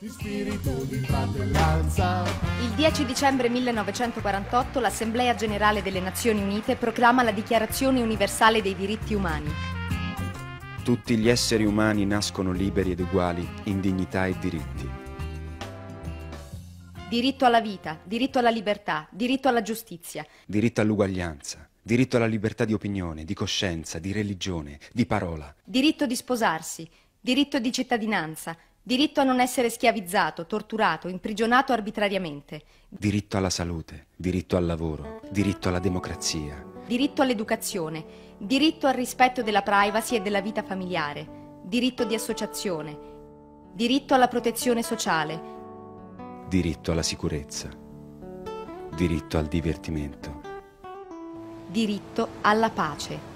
di spirito di fratellanza. Il 10 dicembre 1948 l'Assemblea Generale delle Nazioni Unite proclama la Dichiarazione Universale dei Diritti Umani. Tutti gli esseri umani nascono liberi ed uguali in dignità e diritti. Diritto alla vita, diritto alla libertà, diritto alla giustizia. Diritto all'uguaglianza, diritto alla libertà di opinione, di coscienza, di religione, di parola. Diritto di sposarsi, diritto di cittadinanza, diritto a non essere schiavizzato, torturato, imprigionato arbitrariamente. Diritto alla salute, diritto al lavoro, diritto alla democrazia. Diritto all'educazione, diritto al rispetto della privacy e della vita familiare, diritto di associazione, diritto alla protezione sociale, Diritto alla sicurezza, diritto al divertimento. diritto alla pace.